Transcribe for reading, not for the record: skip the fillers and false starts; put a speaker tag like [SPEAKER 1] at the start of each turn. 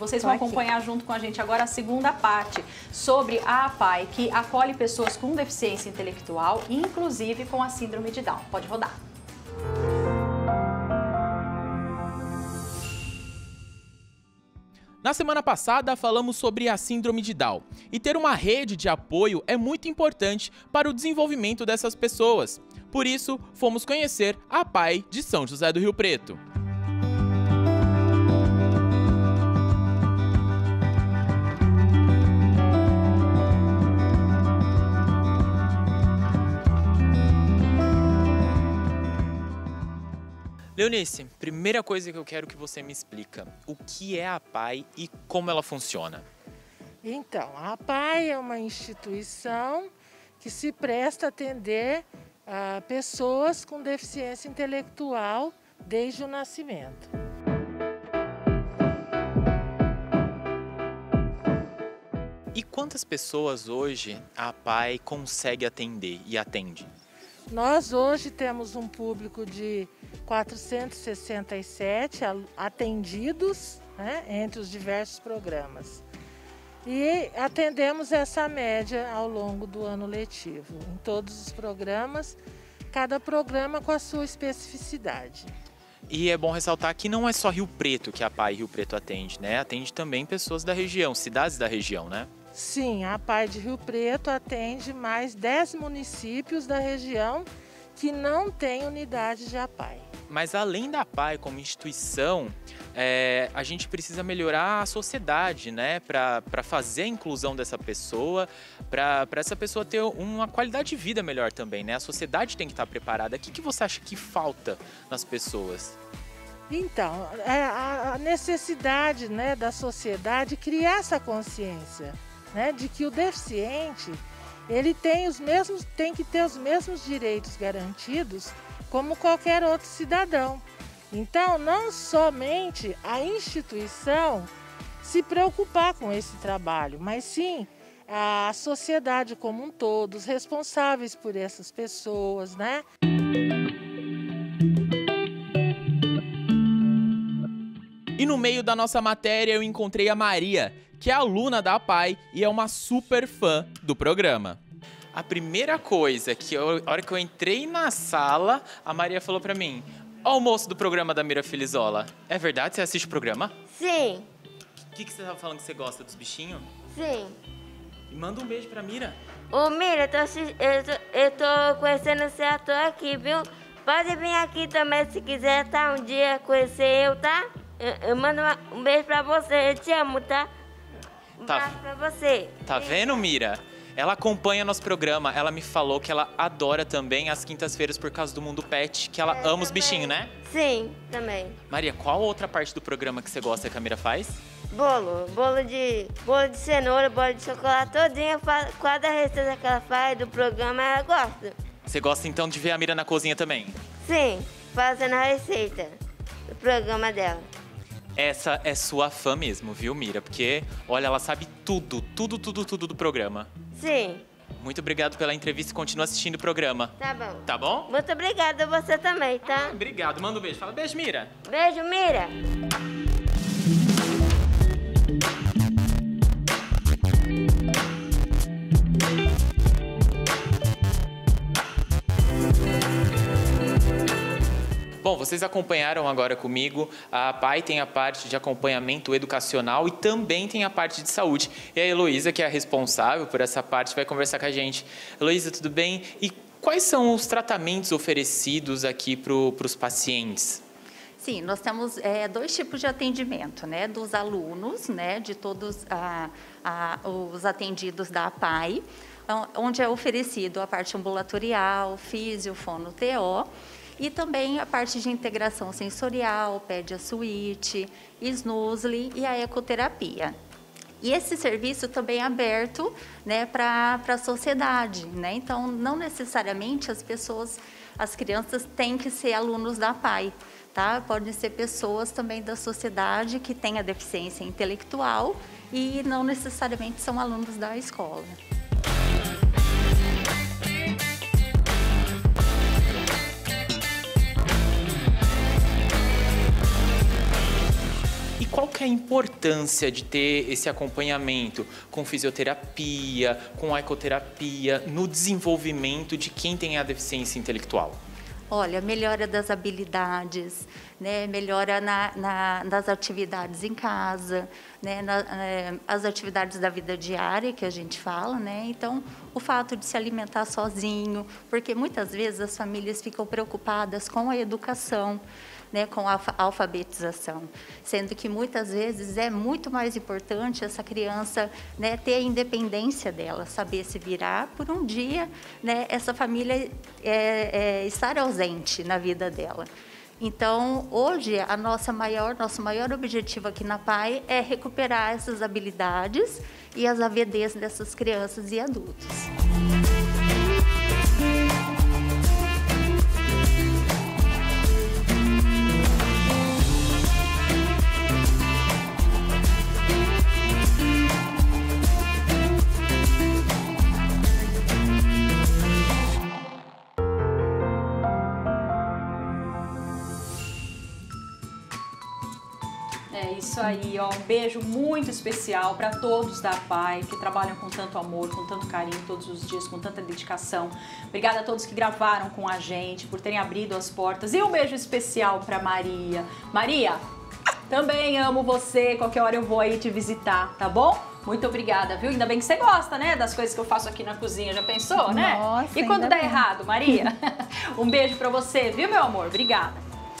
[SPEAKER 1] Vocês vão acompanhar junto com a gente agora a segunda parte sobre a APAE, que acolhe pessoas com deficiência intelectual, inclusive com a síndrome de Down. Pode rodar.
[SPEAKER 2] Na semana passada, falamos sobre a síndrome de Down, e ter uma rede de apoio é muito importante para o desenvolvimento dessas pessoas. Por isso, fomos conhecer a APAE de São José do Rio Preto. Leonice, primeira coisa que eu quero que você me explica, o que é a APAE e como ela funciona?
[SPEAKER 3] Então, a APAE é uma instituição que se presta a atender a pessoas com deficiência intelectual desde o nascimento.
[SPEAKER 2] E quantas pessoas hoje a APAE consegue atender e atende?
[SPEAKER 3] Nós hoje temos um público de 467 atendidos, né, entre os diversos programas. E atendemos essa média ao longo do ano letivo, em todos os programas, cada programa com a sua especificidade.
[SPEAKER 2] E é bom ressaltar que não é só Rio Preto que a APAE Rio Preto atende, né? Atende também pessoas da região, cidades da região, né?
[SPEAKER 3] Sim, a APAE de Rio Preto atende mais 10 municípios da região que não tem unidade de APAE.
[SPEAKER 2] Mas além da APAE como instituição, a gente precisa melhorar a sociedade, né? Para fazer a inclusão dessa pessoa, para essa pessoa ter uma qualidade de vida melhor também, né? A sociedade tem que estar preparada. O que você acha que falta nas pessoas?
[SPEAKER 3] Então, a necessidade, né, da sociedade criar essa consciência, né, de que o deficiente ele tem que ter os mesmos direitos garantidos como qualquer outro cidadão. Então, não somente a instituição se preocupar com esse trabalho, mas sim a sociedade como um todo, os responsáveis por essas pessoas, né?
[SPEAKER 2] E no meio da nossa matéria eu encontrei a Maria, que é aluna da APAE e é uma super fã do programa. A primeira coisa que a hora que eu entrei na sala, a Maria falou pra mim: ó o moço do programa da Mira Filizola. É verdade? Você assiste o programa?
[SPEAKER 4] Sim.
[SPEAKER 2] O que você tava falando que você gosta dos bichinhos?
[SPEAKER 4] Sim.
[SPEAKER 2] E manda um beijo pra Mira.
[SPEAKER 4] Ô Mira, eu tô conhecendo esse ator aqui, viu? Pode vir aqui também se quiser, tá? Um dia conhecer eu, tá? Eu mando um beijo pra você, eu te amo, tá? Um abraço pra você.
[SPEAKER 2] Tá vendo, Mira? Ela acompanha nosso programa, ela me falou que ela adora também as quintas-feiras por causa do Mundo Pet, que ela ama os bichinhos, né?
[SPEAKER 4] Sim, também.
[SPEAKER 2] Maria, qual outra parte do programa que você gosta que a Mira faz?
[SPEAKER 4] Bolo de cenoura, bolo de chocolate, todinha, cada receita que ela faz do programa, ela gosta.
[SPEAKER 2] Você gosta então de ver a Mira na cozinha também?
[SPEAKER 4] Sim, fazendo a receita do programa dela.
[SPEAKER 2] Essa é sua fã mesmo, viu, Mira? Porque, olha, ela sabe tudo do programa.
[SPEAKER 4] Sim.
[SPEAKER 2] Muito obrigado pela entrevista e continua assistindo o programa.
[SPEAKER 4] Tá bom.
[SPEAKER 2] Tá bom?
[SPEAKER 4] Muito obrigada, você também, tá?
[SPEAKER 2] Obrigado, manda um beijo. Fala beijo, Mira.
[SPEAKER 4] Beijo, Mira.
[SPEAKER 2] Bom, vocês acompanharam agora comigo, a APAE tem a parte de acompanhamento educacional e também tem a parte de saúde. E a Heloísa, que é a responsável por essa parte, vai conversar com a gente. Heloísa, tudo bem? E quais são os tratamentos oferecidos aqui para os pacientes?
[SPEAKER 5] Sim, nós temos dois tipos de atendimento, né? Dos alunos, né? De todos os atendidos da APAE, onde é oferecido a parte ambulatorial, físio, fono, TO, e também a parte de integração sensorial, Pedia Suite, SNUSLI e a ecoterapia. E esse serviço também é aberto, né, para a sociedade, né? Então, não necessariamente as crianças têm que ser alunos da APAE, tá? Podem ser pessoas também da sociedade que têm a deficiência intelectual e não necessariamente são alunos da escola.
[SPEAKER 2] E qual que é a importância de ter esse acompanhamento com fisioterapia, com ecoterapia, no desenvolvimento de quem tem a deficiência intelectual?
[SPEAKER 5] Olha, melhora das habilidades, né? Melhora nas atividades em casa, né? As atividades da vida diária que a gente fala, né? Então, o fato de se alimentar sozinho, porque muitas vezes as famílias ficam preocupadas com a educação, né, com a alfabetização, sendo que muitas vezes é muito mais importante essa criança, né, ter a independência dela, saber se virar por um dia, né, essa família estar ausente na vida dela. Então, hoje, nosso maior objetivo aqui na PAI é recuperar essas habilidades e as AVDs dessas crianças e adultos.
[SPEAKER 1] É isso aí, ó. Um beijo muito especial para todos da PAI, que trabalham com tanto amor, com tanto carinho todos os dias, com tanta dedicação. Obrigada a todos que gravaram com a gente, por terem abrido as portas. E um beijo especial para Maria. Maria, também amo você. Qualquer hora eu vou aí te visitar, tá bom? Muito obrigada, viu? Ainda bem que você gosta, né, das coisas que eu faço aqui na cozinha. Já pensou, né?
[SPEAKER 6] Nossa,
[SPEAKER 1] e quando dá
[SPEAKER 6] bem.
[SPEAKER 1] errado, Maria? Um beijo para você, viu, meu amor? Obrigada.